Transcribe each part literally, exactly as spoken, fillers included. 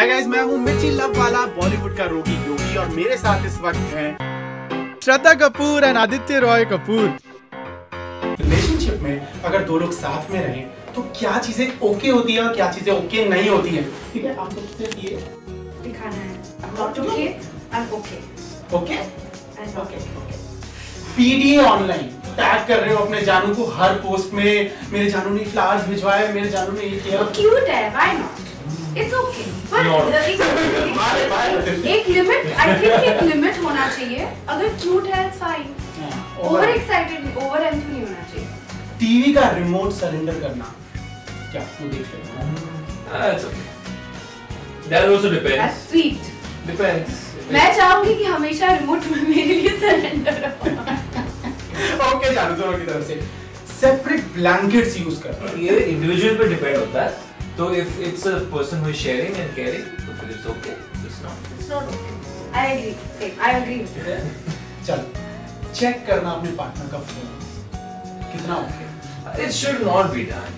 Hi guys, मैं हूँ मिर्ची लव वाला बॉलीवुड का रोगी योगी और मेरे साथ इस वक्त हैं श्रद्धा कपूर एंड आदित्य रॉय कपूर। रिलेशनशिप में अगर दो लोग साथ में रहें तो क्या चीजें ओके होती है और क्या चीजें ओके नहीं होती है। ठीक है, आपको सिर्फ ये दिखाना है। Not okay, I'm okay. Okay I'm okay okay. PDA online tag कर रहे हो अपने जानू को हर पोस्ट में, मेरे जानू ने फ्लावर्स भिजवाए, मेरे जानू ने ये किया। Cute है, why not? It's okay. But एक एक लिमिट, I think एक लिमिट होना चाहिए। अगर cute है, it's fine. Over excited, over enthused नहीं होना चाहिए। टीवी का रिमोट सरेंडर करना क्या तू देख लेगा? That's okay. That also depends. That's sweet. Depends. मैं चाहूँगी कि हमेशा रिमोट में मेरे लिए सरेंडर हो। ओके जानू दोनों की तरफ से सेपरेट ब्लैंकेट्स यूज करना। ये individual पे depend होता है। तो if it's a person who is sharing and caring, तो फिर it's okay. It's not. It's not okay. I agree. Same. I agree with you. चल चेक करना अपने पार्टनर का फोन कितना okay. It should not be done.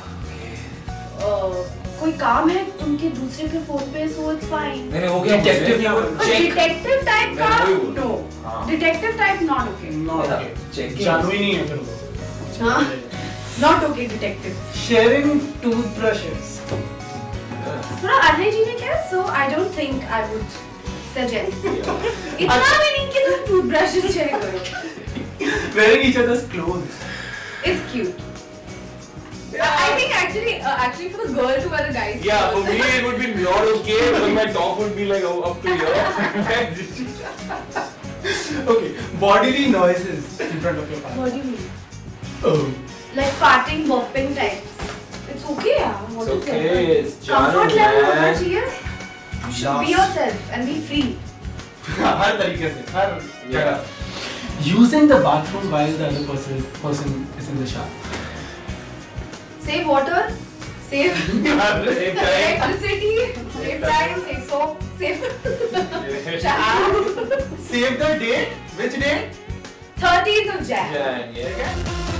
Uh, कोई काम है उनके दूसरे के फोन पे, so it's fine. नहीं नहीं वो क्या Detective या check. Detective type का मैं वही बोल रहा no. हूँ। हाँ। Detective type not okay. Not okay. Checking. जानू ही नहीं है फिर वो। हाँ. Not okay detective. Sharing toothbrushes थोड़ा अनहाइजीनिक है, so I don't think I would suggest. इतना भी नहीं कि तुम टूथब्रशेस शेयर करो. wearing each other's clothes. It's cute. I think actually, uh, actually for the girl to wear the guy's Yeah, for clothes. me it would be not okay because my top would be like up to here. Okay, bodily noises in front of your partner. What do you mean? Oh. Like farting, burping types. It's okay, yeah. What It's is it? okay, it's Comfort Janu, level होना man. चाहिए. You should be yourself and be free. हर तरीके से, हर जगह से. Using the bathroom while the other person person is in the shower. Save water. Save Save time. electricity. Save time. Save soap. Save shampoo. Save the date. Which date? thirteenth of Jan. Jan, yeah.